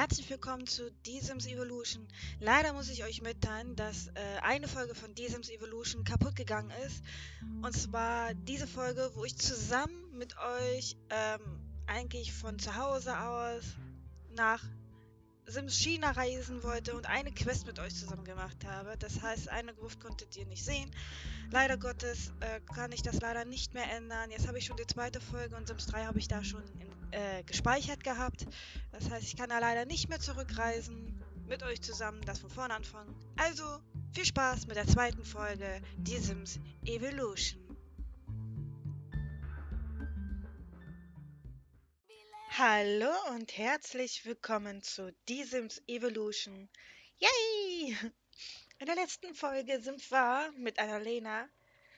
herzlich willkommen zu The-Sims Evolution. Leider muss ich euch mitteilen, dass eine Folge von The-Sims Evolution kaputt gegangen ist. Und zwar diese Folge, wo ich zusammen mit euch eigentlich von zu Hause aus nach Sims China reisen wollte und eine Quest mit euch zusammen gemacht habe. Das heißt, eine Gruft konntet ihr nicht sehen. Leider Gottes kann ich das leider nicht mehr ändern. Jetzt habe ich schon die zweite Folge und Sims 3 habe ich da schon gespeichert gehabt. Das heißt, ich kann da leider nicht mehr zurückreisen, mit euch zusammen das von vorne anfangen. Also, viel Spaß mit der zweiten Folge, die Sims Evolution. Hallo und herzlich willkommen zu Die Sims Evolution. Yay! In der letzten Folge sind wir mit Annalena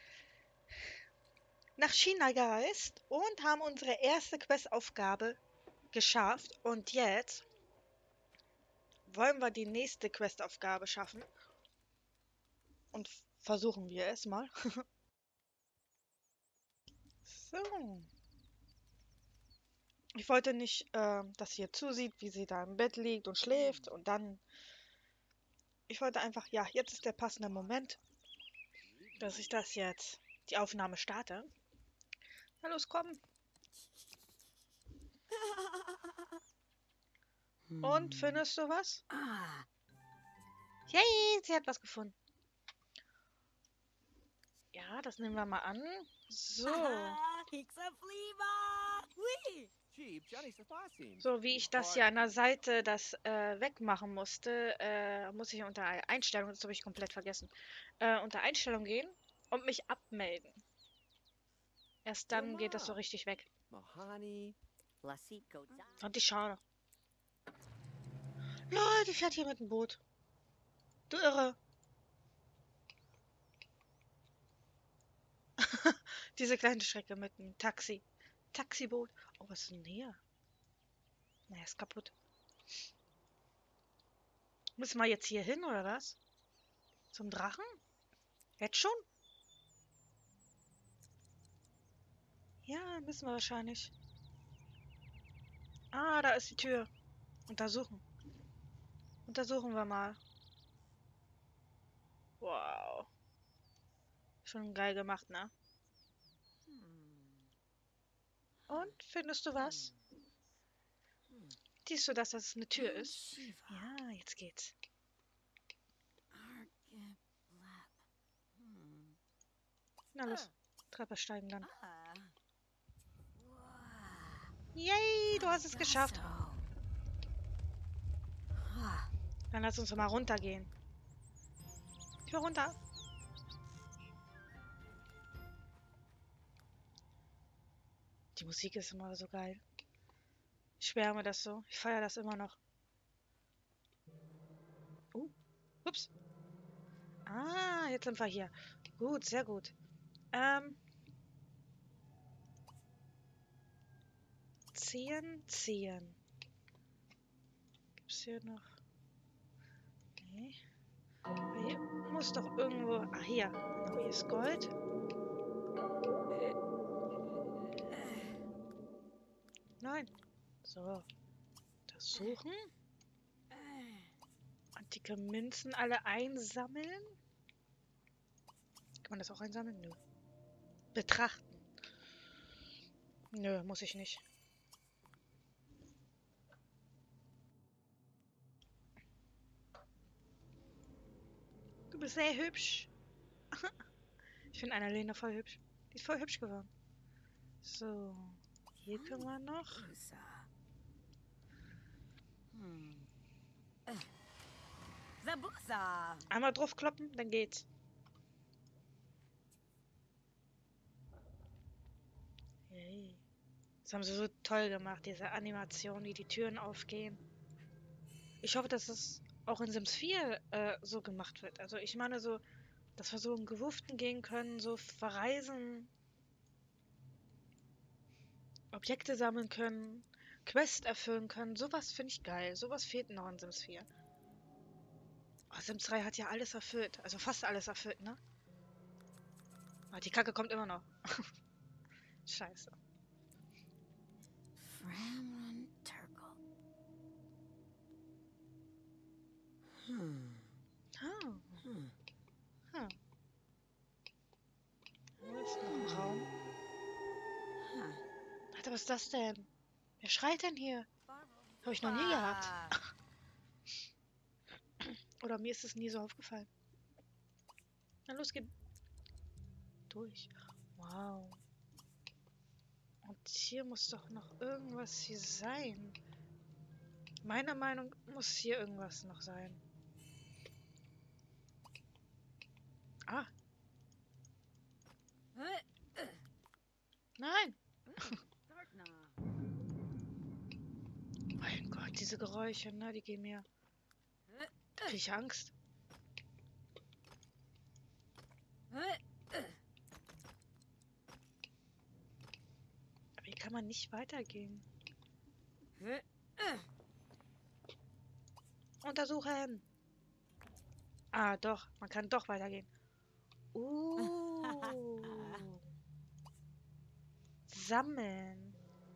nach China gereist und haben unsere erste Questaufgabe geschafft. Und jetzt wollen wir die nächste Questaufgabe schaffen. Und versuchen wir es mal. So. Ich wollte nicht, dass sie ihr zusieht, wie sie da im Bett liegt und schläft. Und dann... Ich wollte einfach, ja, jetzt ist der passende Moment, dass ich das jetzt, die Aufnahme starte. Na los, komm. Und, findest du was? Yay, sie hat was gefunden. Ja, das nehmen wir mal an. So. So, wie ich das hier an der Seite wegmachen musste, muss ich unter Einstellungen, das habe ich komplett vergessen, unter Einstellungen gehen und mich abmelden. Erst dann geht das so richtig weg. Und die schade. Lol, die fährt hier mit dem Boot. Du Irre. Diese kleine Strecke mit dem Taxi. Taxiboot. Oh, was ist denn hier? Naja, ist kaputt. Müssen wir jetzt hier hin, oder was? Zum Drachen? Jetzt schon? Ja, müssen wir wahrscheinlich. Ah, da ist die Tür. Untersuchen. Untersuchen wir mal. Wow. Schon geil gemacht, ne? Und, findest du was? Siehst du, dass das eine Tür ist? Ja, jetzt geht's. Na los, Treppe steigen dann. Yay, du hast es geschafft. Dann lass uns mal runtergehen. Ich will runter. Die Musik ist immer so geil. Ich schwärme das so. Ich feiere das immer noch. Ups. Ah, jetzt sind wir hier. Gut, sehr gut. Ziehen. Gibt's hier noch... Nee. Aber hier muss doch irgendwo... Ah, hier. Genau, hier ist Gold. Nein. So. Untersuchen. Antike Münzen alle einsammeln. Kann man das auch einsammeln? Nö. Betrachten. Nö, muss ich nicht. Du bist sehr hübsch. Ich finde Annalena voll hübsch. Die ist voll hübsch geworden. So. Hier können wir noch. Einmal draufkloppen, dann geht's. Yay. Das haben sie so toll gemacht, diese Animation, wie die Türen aufgehen. Ich hoffe, dass es auch in Sims 4 so gemacht wird. Also ich meine so, dass wir so in Gewuften gehen können, so verreisen, Objekte sammeln können, Quests erfüllen können. Sowas finde ich geil. Sowas fehlt noch in Sims 4. Oh, Sims 3 hat ja alles erfüllt. Also fast alles erfüllt, ne? Aber die Kacke kommt immer noch. Scheiße. Ah. Hm. Wo ist noch ein Raum? Alter, was ist das denn? Wer schreit denn hier? Habe ich noch nie gehabt. Oder mir ist es nie so aufgefallen. Na los, geht durch. Wow. Und hier muss doch noch irgendwas hier sein. Meiner Meinung nach muss hier irgendwas noch sein. Ah. Nein. Mein Gott, diese Geräusche, ne, die gehen mir. Da krieg ich Angst. Aber hier kann man nicht weitergehen. Untersuchen. Ah, doch. Man kann doch weitergehen. Sammeln.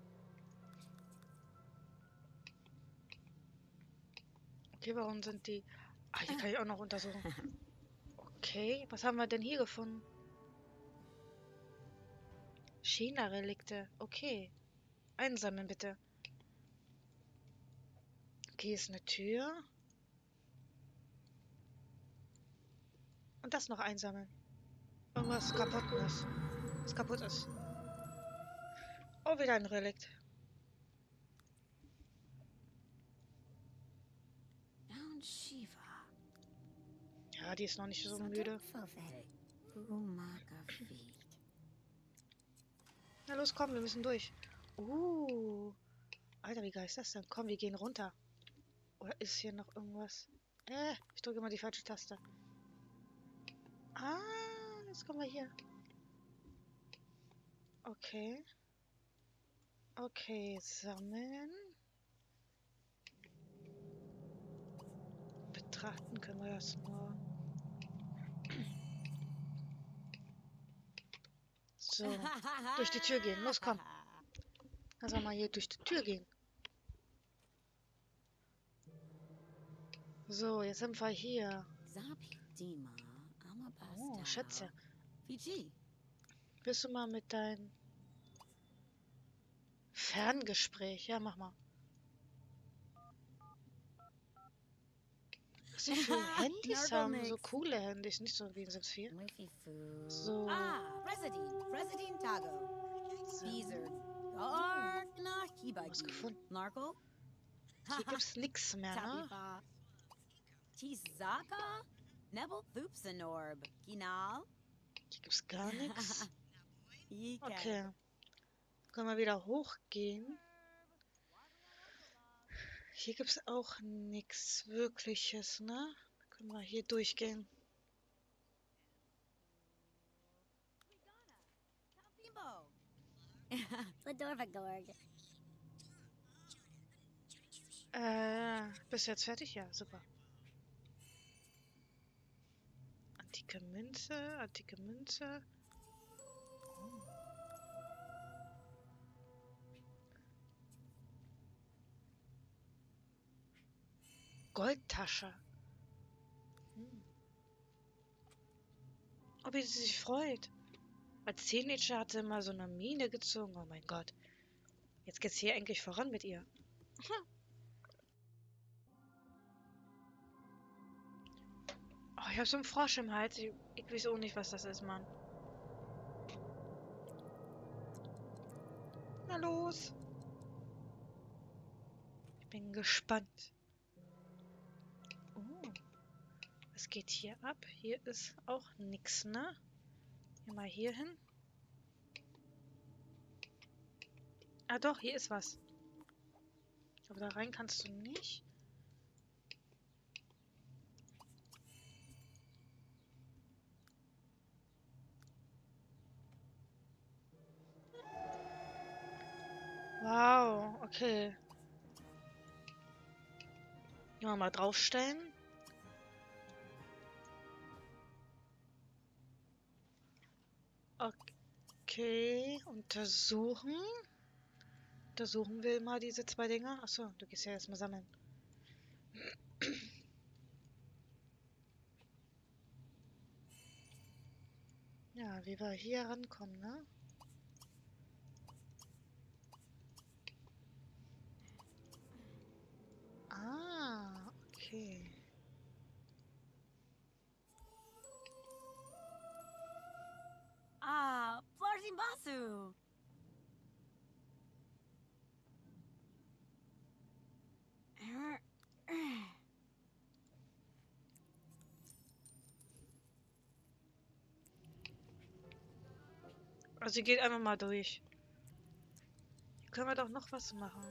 Okay, warum sind die... Ah, hier kann ich auch noch untersuchen. Okay, was haben wir denn hier gefunden? China-Relikte. Okay. Einsammeln, bitte. Okay, hier ist eine Tür. Und das noch einsammeln. Irgendwas kaputtes. Was kaputt ist. Oh, wieder ein Relikt. Ja, die ist noch nicht so müde. Na los, komm, wir müssen durch. Alter, wie geil ist das denn? Komm, wir gehen runter. Oder ist hier noch irgendwas? Ich drücke mal die falsche Taste. Ah, jetzt kommen wir hier. Okay. Okay, sammeln. Betrachten können wir das nur. So, durch die Tür gehen. Los, komm. Lass mal hier durch die Tür gehen. So, jetzt sind wir hier. Oh, Schätze. Willst du mal mit deinem Ferngespräch? Ja, mach mal. Was die für Handys haben, so coole Handys, nicht so wie in Sims 4. So. Was gefunden. Hier gibt's nichts mehr, ne? Hier gibt's gar nichts. Okay. Können wir wieder hochgehen. Hier gibt's auch nichts Wirkliches, ne? Können wir hier durchgehen. Bist du jetzt fertig? Ja, super. Antike Münze, antike Münze. Goldtasche. Oh, wie sie sich freut. Als Teenager hat sie immer so eine Mine gezogen. Oh mein Gott. Jetzt geht's hier endlich voran mit ihr. Oh, ich hab so einen Frosch im Hals. Ich weiß auch nicht, was das ist, Mann. Na los. Ich bin gespannt. Oh. Was geht hier ab? Hier ist auch nix, ne? Geh mal hier hin. Ah doch, hier ist was. Aber da rein kannst du nicht. Wow, okay. Gehen wir mal draufstellen. Okay, untersuchen. Untersuchen wir mal diese zwei Dinger. Achso, du gehst ja erstmal sammeln. Ja, wie wir hier rankommen, ne? Ah, okay. Ah, Flarsimbasu. Also geht einfach mal durch. Hier können wir doch noch was machen.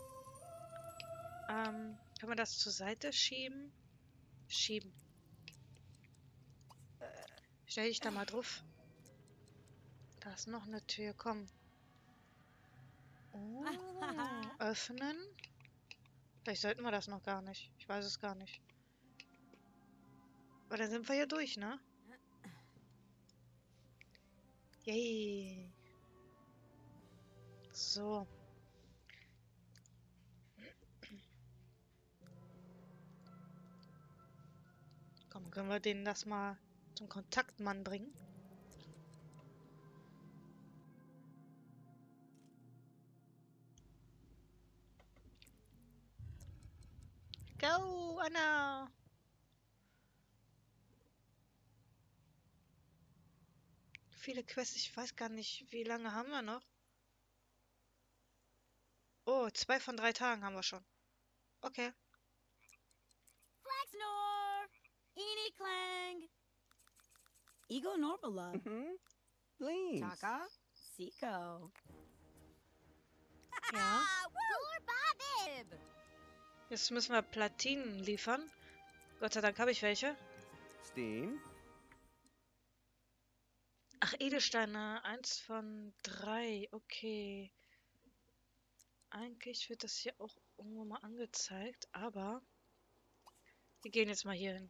Können wir das zur Seite schieben? Schieben. Stell dich da mal drauf. Da ist noch eine Tür, komm. Oh, öffnen. Vielleicht sollten wir das noch gar nicht. Ich weiß es gar nicht. Aber dann sind wir ja durch, ne? Yay. So. Komm, können wir denen das mal zum Kontaktmann bringen? Go, Anna! Viele Quests, ich weiß gar nicht, wie lange haben wir noch? Oh, 2 von 3 Tagen haben wir schon. Okay. Flaxnor. Eni Clang. Ego Norbala. Please. Taka. Siko. Ja. Gorbabib. Jetzt müssen wir Platinen liefern. Gott sei Dank habe ich welche. Steen. Ach, Edelsteine. 1 von 3. Okay. Eigentlich wird das hier auch irgendwo mal angezeigt, aber wir gehen jetzt mal hier hin.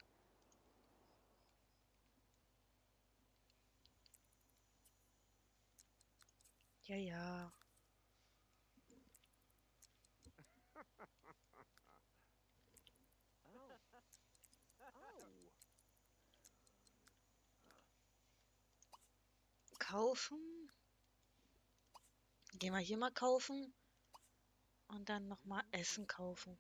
Ja, ja. Kaufen. Gehen wir hier mal kaufen. Und dann nochmal Essen kaufen.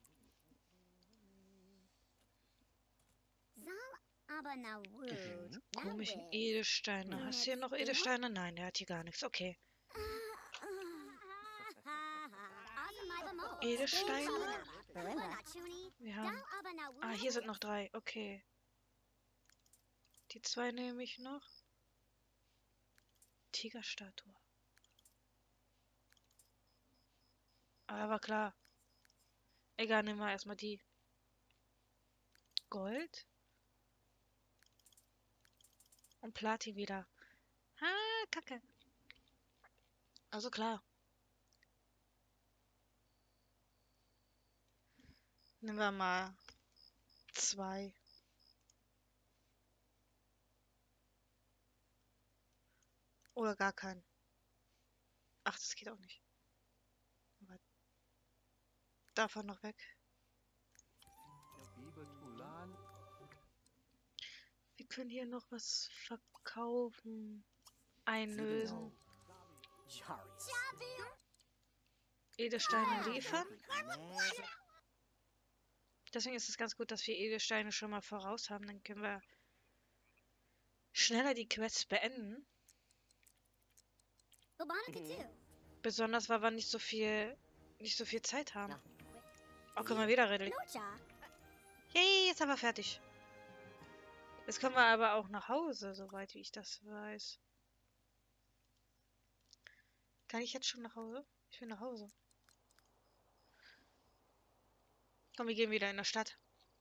Komischen Edelsteine. Hast du hier noch Edelsteine? Nein, der hat hier gar nichts. Okay. Edelsteine? Wir haben... Ah, hier sind noch 3. Okay. Die 2 nehme ich noch. Tigerstatue. Aber klar. Egal, nehmen wir erstmal die. Gold. Und Platin wieder. Ah, Kacke. Also klar. Nehmen wir mal 2. Oder gar keinen. Ach, das geht auch nicht. Aber davon noch weg. Wir können hier noch was verkaufen. Einlösen. Edelsteine liefern. Deswegen ist es ganz gut, dass wir Edelsteine schon mal voraus haben. Dann können wir schneller die Quests beenden. Besonders, weil wir nicht so viel Zeit haben. Oh, können wir wieder reden. Yay, jetzt haben wir fertig. Jetzt können wir aber auch nach Hause, soweit wie ich das weiß. Kann ich jetzt schon nach Hause? Ich will nach Hause. Komm, wir gehen wieder in der Stadt.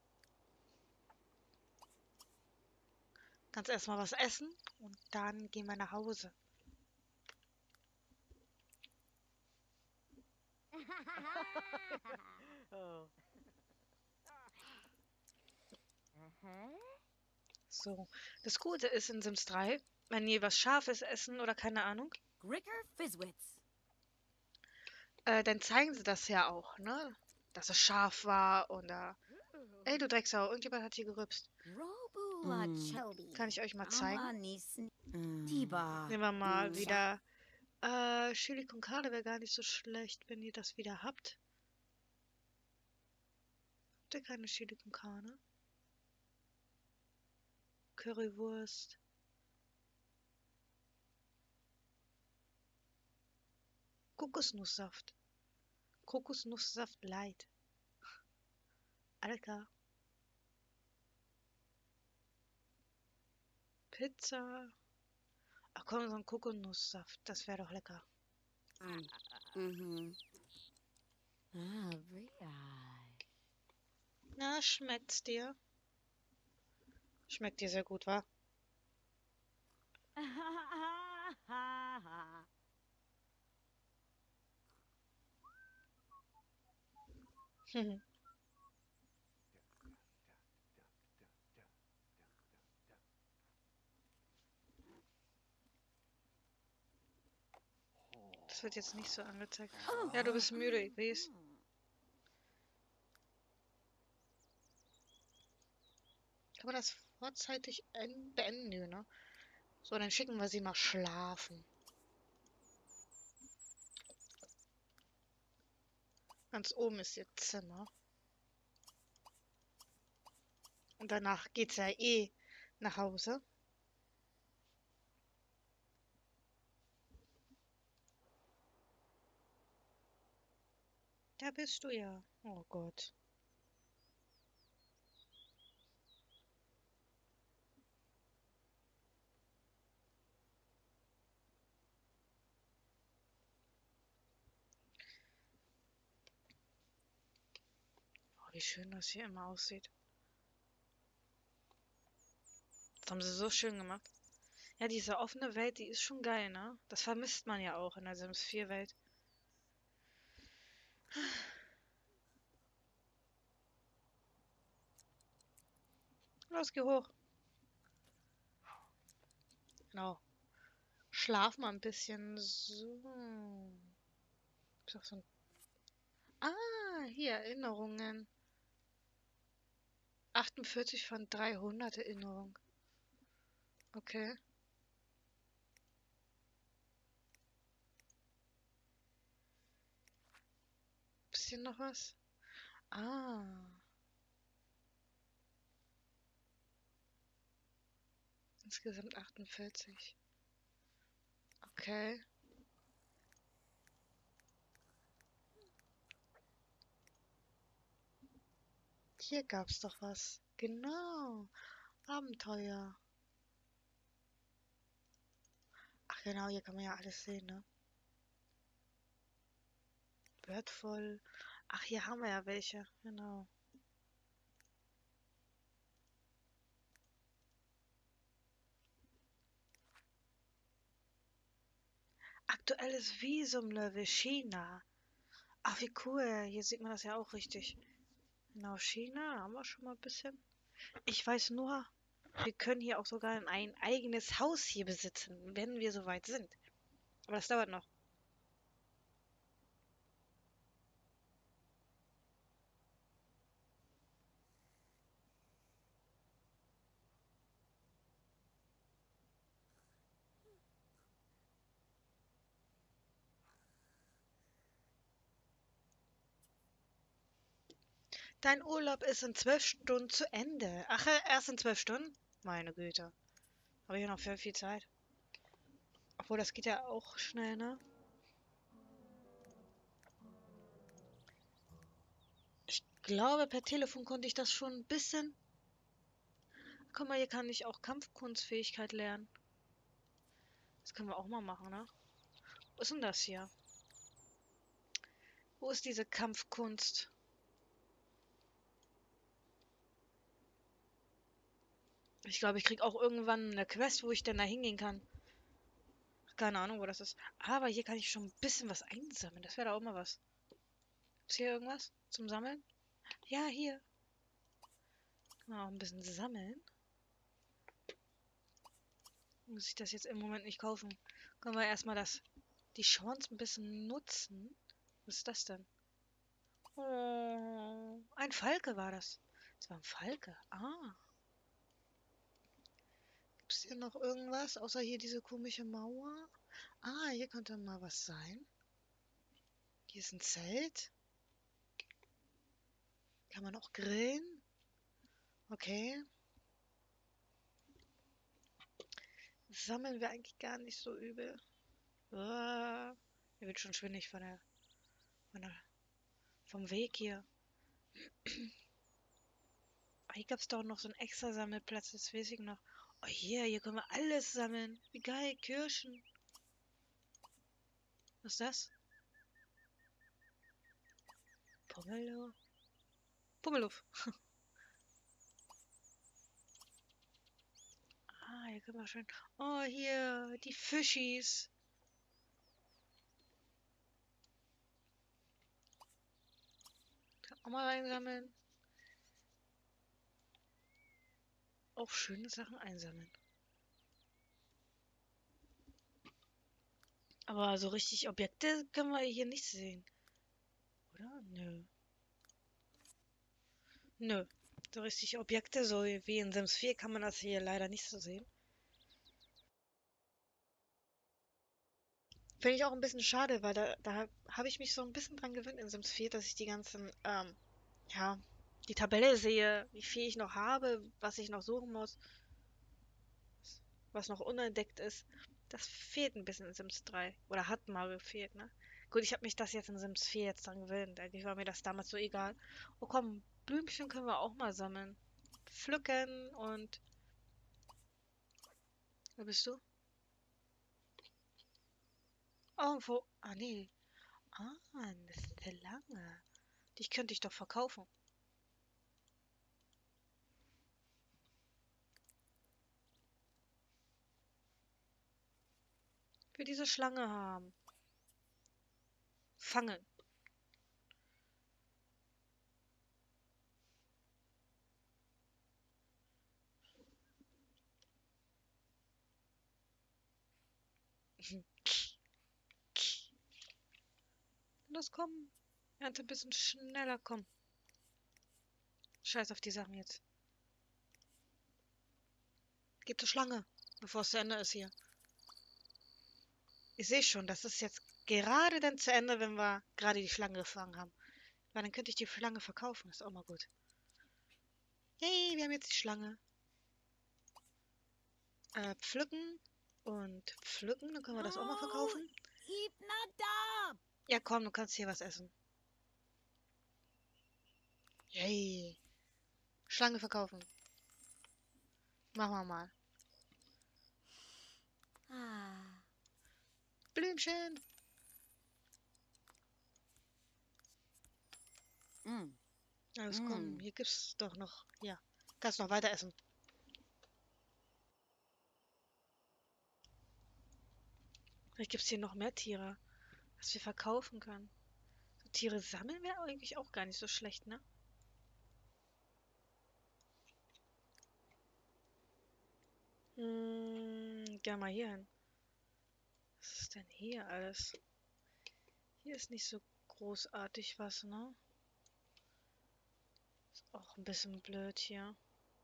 Kannst erstmal was essen und dann gehen wir nach Hause. So, das Gute ist in Sims 3, wenn ihr was Scharfes essen oder keine Ahnung, Gricker Fizwitz. dann zeigen sie das ja auch, ne? Dass es scharf war oder... Ey, du Drecksau, irgendjemand hat hier gerübst. Robu Ula Kann chobi. ich euch mal zeigen? Ama nissen. Tiba. Nehmen wir mal wieder. Chili con Carne wäre gar nicht so schlecht, wenn ihr das wieder habt. Habt ihr keine Chili con Carne? Currywurst. Kokosnusssaft. Kokosnusssaft light. Alles klar. Pizza. Ach komm, so ein Kokosnusssaft. Das wäre doch lecker. Mm-hmm. Ah, Bria. Na, schmeckt's dir? Schmeckt dir sehr gut, wa? Das wird jetzt nicht so angezeigt. Ja, du bist müde, ich weiß. Kann man das vorzeitig beenden, ne? So, dann schicken wir sie mal schlafen. Ganz oben ist ihr Zimmer. Und danach geht's ja eh nach Hause. Da bist du ja. Oh Gott. Oh, wie schön das hier immer aussieht. Das haben sie so schön gemacht. Ja, diese offene Welt, die ist schon geil, ne? Das vermisst man ja auch in der Sims 4 Welt. Los, geh hoch. Genau. Schlaf mal ein bisschen. So. Ist doch so ein... Ah, hier, Erinnerungen. 48 von 300 Erinnerung. Okay. Bisschen noch was? Ah. Insgesamt 48. Okay. Hier gab's doch was. Genau. Abenteuer. Ach genau, hier kann man ja alles sehen, ne? Wertvoll. Ach, hier haben wir ja welche. Genau. Aktuelles Visumlevel China. Ach, wie cool. Hier sieht man das ja auch richtig. Genau, China haben wir schon mal ein bisschen. Ich weiß nur, wir können hier auch sogar ein eigenes Haus hier besitzen, wenn wir soweit sind. Aber das dauert noch. Dein Urlaub ist in 12 Stunden zu Ende. Ach, erst in 12 Stunden? Meine Güte. Habe ich ja noch für viel Zeit. Obwohl, das geht ja auch schnell, ne? Ich glaube, per Telefon konnte ich das schon ein bisschen. Guck mal, hier kann ich auch Kampfkunstfähigkeit lernen. Das können wir auch mal machen, ne? Was ist denn das hier? Wo ist diese Kampfkunst? Ich glaube, ich krieg auch irgendwann eine Quest, wo ich dann da hingehen kann. Keine Ahnung, wo das ist. Aber hier kann ich schon ein bisschen was einsammeln. Das wäre da auch mal was. Ist hier irgendwas zum Sammeln? Ja, hier. Kann man auch ein bisschen sammeln. Muss ich das jetzt im Moment nicht kaufen. Können wir erstmal die Chance ein bisschen nutzen. Was ist das denn? Oh, ein Falke war das. Das war ein Falke. Ah. Ist hier noch irgendwas, außer hier diese komische Mauer? Ah, hier könnte mal was sein. Hier ist ein Zelt. Kann man auch grillen? Okay. Sammeln wir eigentlich gar nicht so übel. Mir wird schon schwindelig von der, vom Weg hier. Ah, hier gab es doch noch so einen extra Sammelplatz, das weiß ich noch. Oh, hier können wir alles sammeln. Wie geil, Kirschen. Was ist das? Pomelo. Pummeluff. Ah, hier können wir schön. Oh, hier, die Fischis. Kann auch mal einsammeln. Auch schöne Sachen einsammeln. Aber so richtig Objekte können wir hier nicht sehen. Oder? Nö. Nö. So richtig Objekte, so wie in Sims 4, kann man das hier leider nicht so sehen. Finde ich auch ein bisschen schade, weil da habe ich mich so ein bisschen dran gewöhnt in Sims 4, dass ich die ganzen, ja, die Tabelle sehe, wie viel ich noch habe, was ich noch suchen muss, was noch unentdeckt ist. Das fehlt ein bisschen in Sims 3. Oder hat mal gefehlt, ne? Gut, ich habe mich das jetzt in Sims 4 jetzt dran gewöhnt. Eigentlich war mir das damals so egal. Oh komm, Blümchen können wir auch mal sammeln. Pflücken und... Wo bist du? Oh, wo? Ah, nee. Ah, das ist der lange. Dich könnte ich doch verkaufen. Für diese Schlange haben. Fangen. Los, komm. Ernte ein bisschen schneller, komm. Scheiß auf die Sachen jetzt. Gib zur Schlange, bevor es zu Ende ist hier. Ich sehe schon, das ist jetzt gerade dann zu Ende, wenn wir gerade die Schlange gefangen haben. Weil dann könnte ich die Schlange verkaufen. Ist auch mal gut. Hey, wir haben jetzt die Schlange. Pflücken und pflücken. Dann können wir das auch mal verkaufen. Ja, komm, du kannst hier was essen. Yay. Schlange verkaufen. Machen wir mal. Blümchen. Alles komm, hier gibt's doch noch. Ja, kannst noch weiter essen. Vielleicht gibt's hier noch mehr Tiere, was wir verkaufen können. So Tiere sammeln wäre eigentlich auch gar nicht so schlecht, ne? Geh mal hier hin. Was ist denn hier alles? Hier ist nicht so großartig was, ne? Ist auch ein bisschen blöd hier.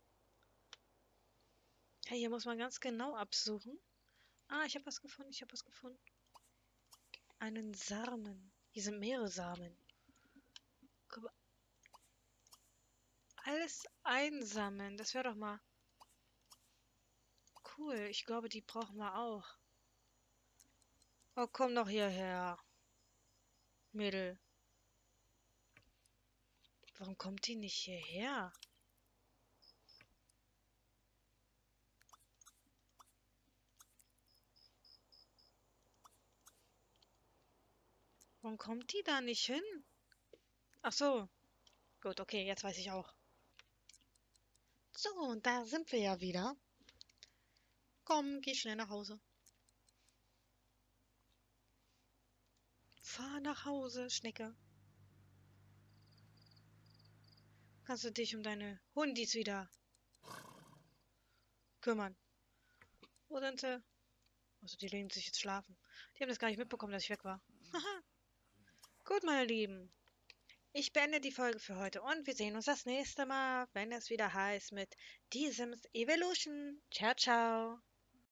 Ja, hier muss man ganz genau absuchen. Ah, ich habe was gefunden, ich habe was gefunden. Einen Samen. Hier sind mehrere Samen. Guck mal. Alles einsammeln, das wäre doch mal cool. Ich glaube, die brauchen wir auch. Oh, komm doch hierher, Mädel. Warum kommt die nicht hierher? Warum kommt die da nicht hin? Ach so. Gut, okay, jetzt weiß ich auch. So, und da sind wir ja wieder. Komm, geh schnell nach Hause. Fahr nach Hause, Schnecke. Kannst du dich um deine Hundis wieder kümmern? Wo sind sie? Also, die legen sich jetzt schlafen. Die haben das gar nicht mitbekommen, dass ich weg war. Haha. Gut, meine Lieben. Ich beende die Folge für heute und wir sehen uns das nächste Mal, wenn es wieder heißt mit The Sims Evolution. Ciao, ciao.